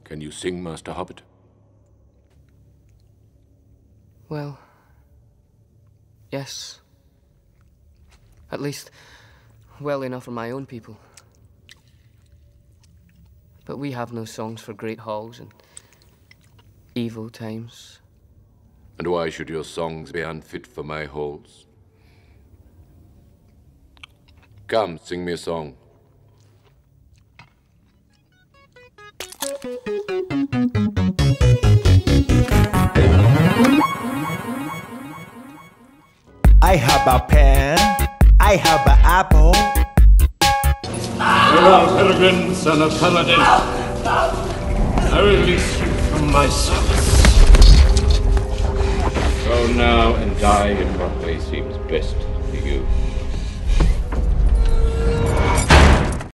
Can you sing, Master Hobbit? Well, yes. At least, well enough for my own people. But we have no songs for great halls and evil times. And why should your songs be unfit for my halls? Come, sing me a song. I have a pen, I have an apple. Farewell, Peregrine, son of Paladin. I release you from my service. Go now and die in what way seems best.